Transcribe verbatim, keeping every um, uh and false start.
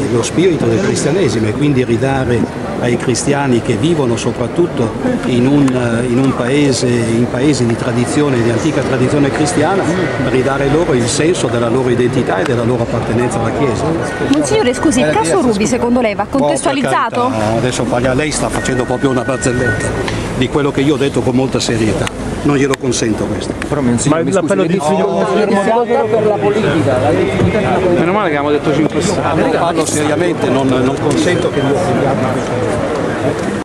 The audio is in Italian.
lo spirito del cristianesimo e quindi ridare ai cristiani che vivono soprattutto in un, in un paese, in paesi di tradizione, di antica tradizione cristiana, ridare loro il senso della loro identità e della loro appartenenza alla Chiesa. Monsignore, scusi, il caso Ruby secondo lei va contestualizzato? Oh, no, adesso parla, lei sta facendo proprio una barzelletta di quello che io ho detto con molta serietà. Non glielo consento questo. Però ma l'appello di figlio per la politica, la legittimità della politica. Meno male che abbiamo detto cinque stelle. Parlo seriamente, non, non consento che mi offendiate.